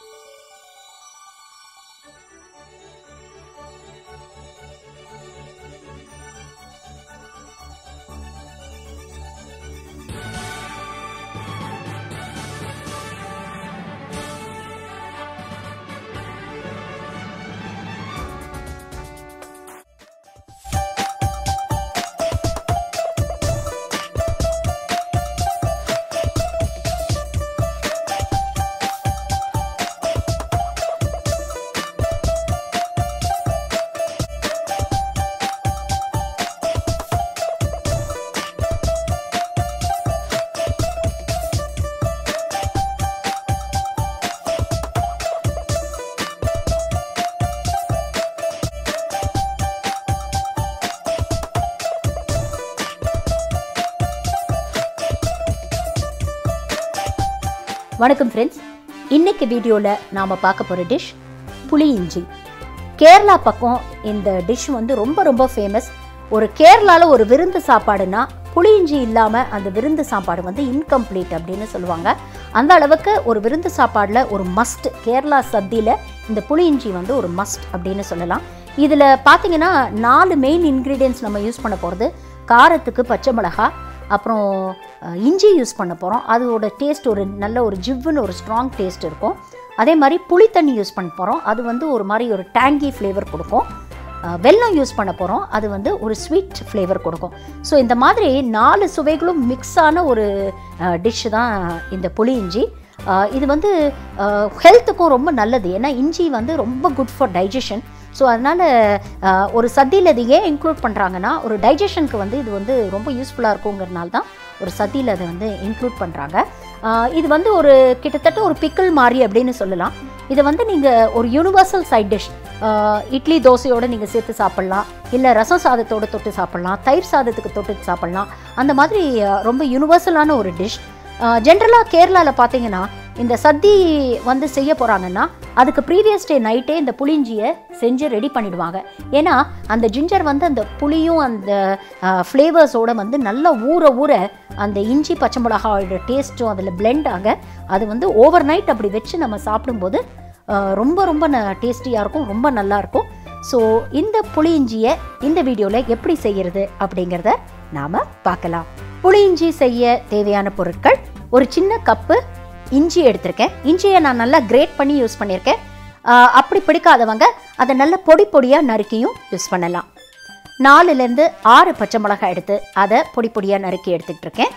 வணக்கம் ஃப்ரெண்ட்ஸ், இன்னைக்கு வீடியோவில் நாம் பார்க்க போகிற டிஷ் புளி இஞ்சி. கேரளா பக்கம் இந்த டிஷ் வந்து ரொம்ப ரொம்ப ஃபேமஸ். ஒரு கேரளாவில் ஒரு விருந்து சாப்பாடுனா புளி இஞ்சி இல்லாமல் அந்த விருந்து சாப்பாடு வந்து இன்கம்ப்ளீட் அப்படின்னு சொல்லுவாங்க. அந்த அளவுக்கு ஒரு விருந்து சாப்பாடில் ஒரு மஸ்ட். கேரளா சத்தியில் இந்த புளி இஞ்சி வந்து ஒரு மஸ்ட் அப்படின்னு சொல்லலாம். இதில் பார்த்தீங்கன்னா 4 மெயின் இன்க்ரீடியன்ட்ஸ் நம்ம யூஸ் பண்ண போகிறது. காரத்துக்கு பச்சை மிளகா, அப்புறம் இஞ்சி யூஸ் பண்ண போகிறோம். அதோட டேஸ்ட் ஒரு நல்ல ஒரு ஜிவ்வுன்னு ஒரு ஸ்ட்ராங் டேஸ்ட் இருக்கும். அதே மாதிரி புளி தண்ணி யூஸ் பண்ண போகிறோம். அது வந்து ஒரு மாதிரி ஒரு டேங்கி ஃப்ளேவர் கொடுக்கும். வெல்லம் யூஸ் பண்ண போகிறோம். அது வந்து ஒரு ஸ்வீட் ஃப்ளேவர் கொடுக்கும். ஸோ இந்த மாதிரி 4 சுவைகளும் மிக்ஸான ஒரு டிஷ்ஷு தான் இந்த புளி இஞ்சி. இது வந்து ஹெல்த்துக்கும் ரொம்ப நல்லது. ஏன்னா இஞ்சி வந்து ரொம்ப குட் ஃபார் டைஜஷன். ஸோ அதனால் ஒரு சத்தியில் இது ஏன் இன்க்ளூட் பண்ணுறாங்கன்னா, ஒரு டைஜஷனுக்கு வந்து இது வந்து ரொம்ப யூஸ்ஃபுல்லாக இருக்குங்கிறனால தான் ஒரு சத்தியில் அதை வந்து இன்க்ளூட் பண்ணுறாங்க. இது வந்து ஒரு கிட்டத்தட்ட ஒரு பிக்கிள் மாதிரி அப்படின்னு சொல்லலாம். இதை வந்து நீங்கள் ஒரு யூனிவர்சல் சைட் டிஷ், இட்லி தோசையோடு நீங்கள் சேர்த்து சாப்பிட்லாம், இல்லை ரசம் சாதத்தோடு தொட்டு சாப்பிட்லாம், தயிர் சாதத்துக்கு தொட்டு சாப்பிட்லாம். அந்த மாதிரி ரொம்ப யூனிவர்சலான ஒரு டிஷ். ஜென்ரலாக கேரளாவில் பார்த்தீங்கன்னா இந்த சத்தி வந்து செய்ய போகிறாங்கன்னா அதுக்கு ப்ரீவியஸ் டே நைட்டே இந்த புளிஞ்சியை செஞ்சு ரெடி பண்ணிவிடுவாங்க. ஏன்னா அந்த ஜிஞ்சர் வந்து அந்த புளியும் அந்த ஃப்ளேவர்ஸோடு வந்து நல்லா ஊற அந்த இஞ்சி பச்சை மிளகாயோட டேஸ்ட்டும் அதில் பிளெண்ட் ஆக அது வந்து ஓவர் நைட் அப்படி வச்சு நம்ம சாப்பிடும்போது ரொம்ப ரொம்ப டேஸ்டியாக இருக்கும், ரொம்ப நல்லாயிருக்கும். ஸோ இந்த புளி இஞ்சியை இந்த வீடியோவில் எப்படி செய்கிறது அப்படிங்கிறத நாம் பார்க்கலாம். புளி இஞ்சி செய்ய தேவையான பொருட்கள்: ஒரு சின்ன கப்பு இஞ்சி எடுத்திருக்கேன். இஞ்சியை நான் நல்லா கிரேட் பண்ணி யூஸ் பண்ணியிருக்கேன். அப்படி பிடிக்காதவங்க அதை நல்லா பொடியாக நறுக்கியும் யூஸ் பண்ணலாம். 4லேருந்து 6 பச்சை மிளகாய் எடுத்து அதை பொடியாக நறுக்கி எடுத்துக்கிட்டு இருக்கேன்.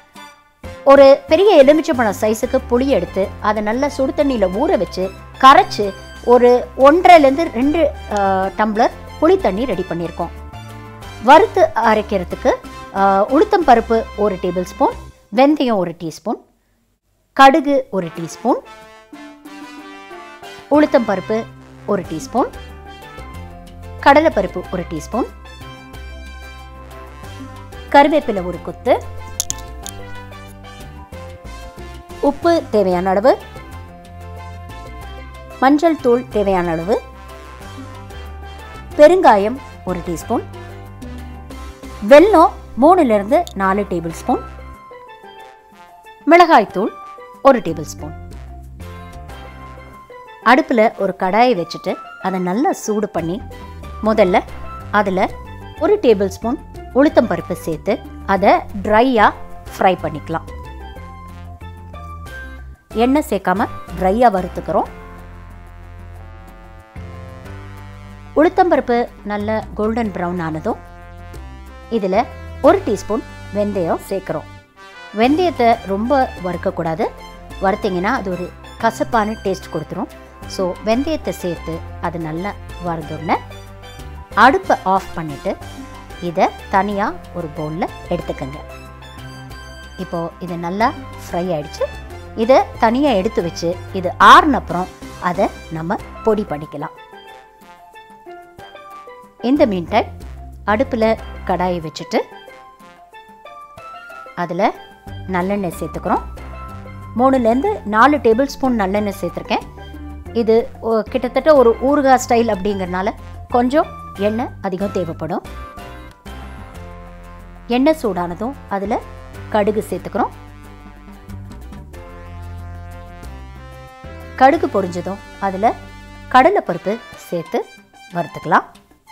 ஒரு பெரிய எலுமிச்சம்பழம் சைஸுக்கு புளி எடுத்து அதை நல்லா சுடு தண்ணியில் ஊற வச்சு கரைச்சி ஒரு 1.5லேருந்து 2 டம்ளர் புளி தண்ணி ரெடி பண்ணியிருக்கோம். வறுத்து அரைக்கிறதுக்கு உளுத்தம் பருப்பு 1 டேபிள் ஸ்பூன், வெந்தயம் 1 டீஸ்பூன், கடுகு 1 டீஸ்பூன், உளுத்தம் பருப்பு 1 டீஸ்பூன், கடலைப்பருப்பு 1 டீஸ்பூன், கருவேப்பிலை 1 கொத்து, உப்பு தேவையான அளவு, மஞ்சள் தூள் தேவையான அளவு, பெருங்காயம் 1 டீஸ்பூன், வெல்லம் 3லேருந்து 4 டேபிள் ஸ்பூன், மிளகாய்த்தூள் 1 டேபிள் ஸ்பூன். அடுப்பில் ஒரு கடாயை வச்சுட்டு அதை நல்லா சூடு பண்ணி முதல்ல அதில் 1 டேபிள் ஸ்பூன் உளுத்தம் பருப்பு சேர்த்து அதை ட்ரையாக ஃப்ரை பண்ணிக்கலாம். எண்ணெய் சேர்க்காம ட்ரையாக வறுத்துக்கிறோம். உளுத்தம்பருப்பு நல்ல கோல்டன் ப்ரௌன் ஆனதும் இதில் 1 டீஸ்பூன் வெந்தயம் சேர்க்குறோம். வெந்தயத்தை ரொம்ப வறுக்கக்கூடாது. வறுத்திங்கன்னா அது ஒரு கசப்பான டேஸ்ட் கொடுத்துரும். ஸோ வெந்தயத்தை சேர்த்து அது நல்லா வறுதுடனே அடுப்பை ஆஃப் பண்ணிவிட்டு இதை தனியாக ஒரு பவுலில் எடுத்துக்கோங்க. இப்போது இது நல்லா ஃப்ரை ஆகிடுச்சு. இதை தனியாக எடுத்து வச்சு இது ஆறுனப்புறம் அதை நம்ம பொடி பண்ணிக்கலாம். இந்த மீன்டைம் அடுப்பில் கடாயை வச்சுட்டு அதில் நல்லெண்ணெய் சேர்த்துக்கிறோம். 3லேருந்து 4 டேபிள் ஸ்பூன் நல்லெண்ணெய் சேர்த்துருக்கேன். இது கிட்டத்தட்ட ஒரு ஊறுகாய் ஸ்டைல் அப்படிங்கிறனால கொஞ்சம் எண்ணெய் அதிகம் தேவைப்படும். எண்ணெய் சூடானதும் அதில் கடுகு சேர்த்துக்கிறோம். கடுகு பொரிஞ்சதும் அதில் கடலைப்பருப்பு சேர்த்து வறுத்துக்கலாம்.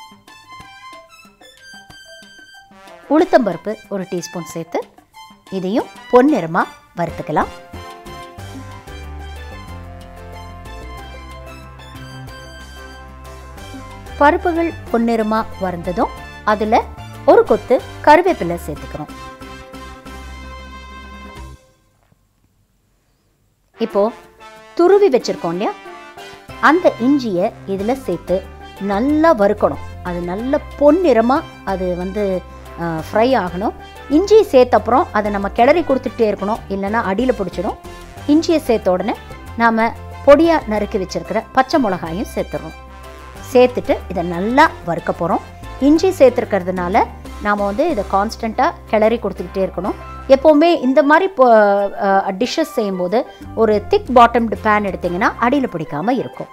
உளுத்தம்பருப்பு ஒரு டீஸ்பூன் சேர்த்து இதையும் பொன்னிறமாக வறுத்துக்கலாம். பருப்புகள் பொன்னிறமாக வறுந்ததும் அதில் ஒரு கொத்து கருவேப்பிலை சேர்த்துக்கிறோம். இப்போ துருவி வச்சிருக்கோம் இல்லையா, அந்த இஞ்சியை இதில் சேர்த்து நல்லா வறுக்கணும். அது நல்ல பொன்னிறமாக அது வந்து ஃப்ரை ஆகணும். இஞ்சியை சேர்த்த அப்புறம் அதை நம்ம கிளறி கொடுத்துட்டே இருக்கணும், இல்லைன்னா அடியில் பிடிச்சிடும். இஞ்சியை சேர்த்த உடனே நாம் பொடியாக நறுக்கி வச்சிருக்கிற பச்சை மிளகாயும் சேர்த்துறோம். சேர்த்துட்டு இதை நல்லா வறுக்க போகிறோம். இஞ்சி சேர்த்துருக்கிறதுனால நாம் வந்து இதை கான்ஸ்டண்ட்டாக கிளறி கொடுத்துக்கிட்டே இருக்கணும். எப்போவுமே இந்த மாதிரி டிஷ்ஷஸ் செய்யும்போது ஒரு திக் பாட்டம்டு பேன் எடுத்திங்கன்னா அடியில் பிடிக்காமல் இருக்கும்.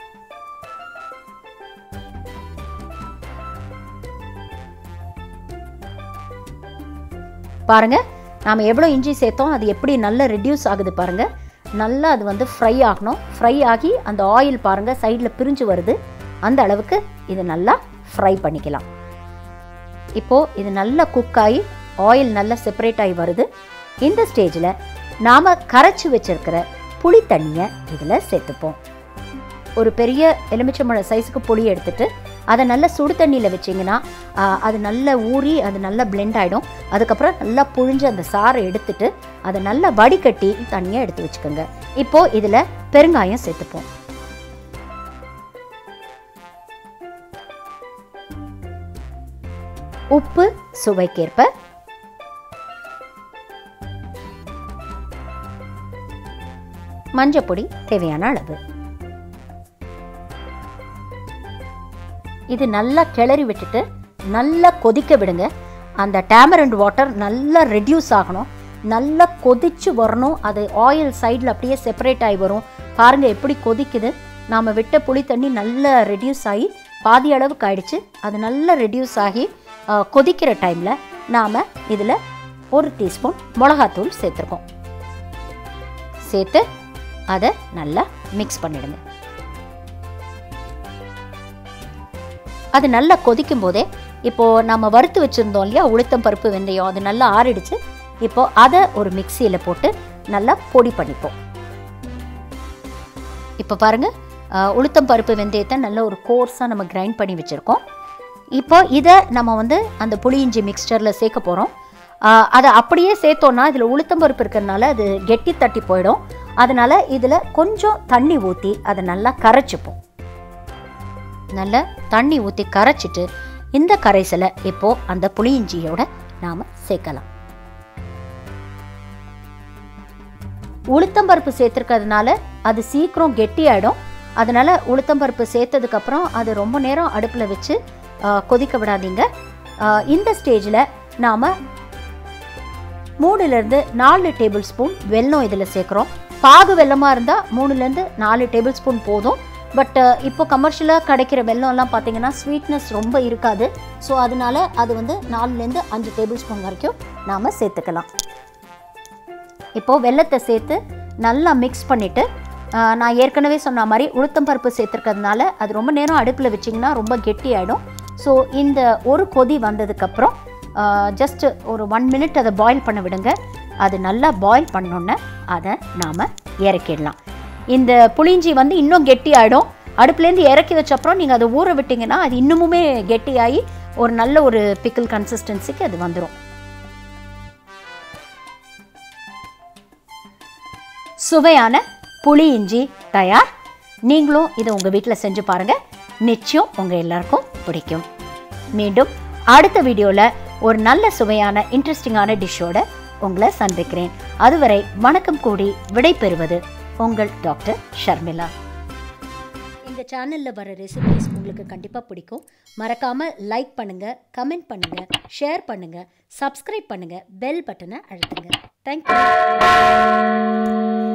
பாருங்கள், நாம் எவ்வளோ இஞ்சி சேர்த்தோம், அது எப்படி நல்லா ரெடியூஸ் ஆகுது பாருங்கள். நல்லா அது வந்து ஃப்ரை ஆகணும். ஃப்ரை ஆகி அந்த ஆயில் பாருங்கள் சைடில் பிரிஞ்சு வருது. அந்த அளவுக்கு இது நல்லா ஃப்ரை பண்ணிக்கலாம். இப்போது இது நல்லா குக் ஆகி ஆயில் நல்லா செப்பரேட் ஆகி வருது. இந்த ஸ்டேஜில் நாம் கரைச்சி வச்சிருக்கிற புளி தண்ணியை இதில் சேர்த்துப்போம். ஒரு பெரிய எலுமிச்சம்பழம் சைஸுக்கு புளி எடுத்துட்டு அதை நல்லா சுடு தண்ணியில் வச்சிங்கன்னா அது நல்லா ஊறி அது நல்லா பிளெண்ட் ஆகிடும். அதுக்கப்புறம் நல்லா புழிஞ்சு அந்த சாறை எடுத்துட்டு அதை நல்லா வடிகட்டி தண்ணியை எடுத்து வச்சுக்கோங்க. இப்போது இதில் பெருங்காயம் சேர்த்துப்போம். உப்பு சுவைக்கேற்ப, மஞ்சப்பொடி தேவையான அளவு. இது நல்லா கிளறி விட்டுட்டு நல்லா கொதிக்க விடுங்க. அந்த டேமரண்ட் வாட்டர் நல்லா ரெடியூஸ் ஆகணும், நல்லா கொதிச்சு வரணும். அது ஆயில் சைடில் அப்படியே செப்பரேட் ஆகி வரும். பாருங்கள் எப்படி கொதிக்குது. நாம் விட்ட புளி தண்ணி நல்லா ரெடியூஸ் ஆகி பாதி அளவுக்கு ஆயிடுச்சு. அது நல்லா ரெடியூஸ் ஆகி கொதிக்கிற டைமில் நாம் இதில் ஒரு டீஸ்பூன் மிளகாத்தூள் சேர்த்துருக்கோம். சேர்த்து அதை நல்லா மிக்ஸ் பண்ணிடுங்க. அது நல்லா கொதிக்கும் போதே இப்போது நம்ம வறுத்து வச்சுருந்தோம் இல்லையா உளுத்தம் பருப்பு வெந்தயம், அது நல்லா ஆறிடுச்சு. இப்போது அதை ஒரு மிக்சியில் போட்டு நல்லா பொடி பண்ணிப்போம். இப்போ பாருங்கள், உளுத்தம் பருப்பு வெந்தயத்தை நல்ல ஒரு கோர்ஸாக நம்ம கிரைண்ட் பண்ணி வச்சுருக்கோம். இப்போ இதை நம்ம வந்து அந்த புளி இஞ்சி மிக்ஸ்சரில் சேர்க்க போகிறோம். அதை அப்படியே சேர்த்தோன்னா இதில் உளுத்தம் பருப்பு இருக்கிறதுனால அது கெட்டி தட்டி போயிடும். அதனால் இதில் கொஞ்சம் தண்ணி ஊற்றி அதை நல்லா கரைச்சிப்போம். நல்லா தண்ணி ஊற்றி கரைச்சிட்டு இந்த கரைசலை இப்போது அந்த புளி இஞ்சியோட நாம் சேர்க்கலாம். உளுத்தம்பருப்பு சேர்த்துருக்கிறதுனால அது சீக்கிரம் கெட்டி ஆகிடும். அதனால் உளுத்தம்பருப்பு சேர்த்ததுக்கப்புறம் அது ரொம்ப நேரம் அடுப்பில் வச்சு கொதிக்க விடாதீங்க. இந்த ஸ்டேஜில் நாம் 3-4 டேபிள் ஸ்பூன் வெல்லம் இதில் சேர்க்குறோம். பாகு வெல்லமாக இருந்தால் 3-4 டேபிள் ஸ்பூன் போதும். பட் இப்போ கமர்ஷியலாக கிடைக்கிற வெல்லம்லாம் பார்த்தீங்கன்னா ஸ்வீட்னஸ் ரொம்ப இருக்காது. ஸோ அதனால் அது வந்து 4-5 டேபிள் ஸ்பூன் வரைக்கும் நாம் சேர்த்துக்கலாம். இப்போது வெல்லத்தை சேர்த்து நல்லா மிக்ஸ் பண்ணிவிட்டு, நான் ஏற்கனவே சொன்ன மாதிரி உளுத்தம்பருப்பு சேர்த்துருக்கிறதுனால அது ரொம்ப நேரம் அடுப்பில் வச்சிங்கன்னா ரொம்ப கெட்டி ஆகிடும். ஸோ இந்த ஒரு கொதி வந்ததுக்கப்புறம் ஜஸ்ட் ஒரு 1 மினிட் அதை பாயில் பண்ண விடுங்க. அது நல்லா பாயில் பண்ணோன்னே அதை நாம் இறக்கிடலாம். இந்த புளிஞ்சி வந்து இன்னும் கெட்டி ஆகிடும். அடுப்புலேருந்து இறக்கி வச்சப்பறம் நீங்கள் அதை ஊற விட்டிங்கன்னா அது இன்னுமுமே கெட்டியாகி ஒரு நல்ல ஒரு பிக்கிள் கன்சிஸ்டன்சிக்கு அது வந்துடும். சுவையான புளி இஞ்சி தயார். நீங்களும் இதை உங்கள் வீட்டில் செஞ்சு பாருங்கள். நிச்சயம் உங்கள் எல்லாருக்கும் பிடிக்கும். மீண்டும் அடுத்த வீடியோவில் ஒரு நல்ல சுவையான இன்ட்ரெஸ்டிங்கான டிஷ்ஷோட உங்களை சந்திக்கிறேன். அதுவரை வணக்கம் கூடி விடை பெறுவது உங்கள் டாக்டர் ஷர்மிளா. இந்த சேனலில் வர ரெசிபிஸ் உங்களுக்கு கண்டிப்பாக பிடிக்கும். மறக்காமல் லைக் பண்ணுங்கள், கமெண்ட் பண்ணுங்கள், ஷேர் பண்ணுங்கள், சப்ஸ்கிரைப் பண்ணுங்கள், பெல் பட்டனை அழுத்துங்க. தேங்க்யூ.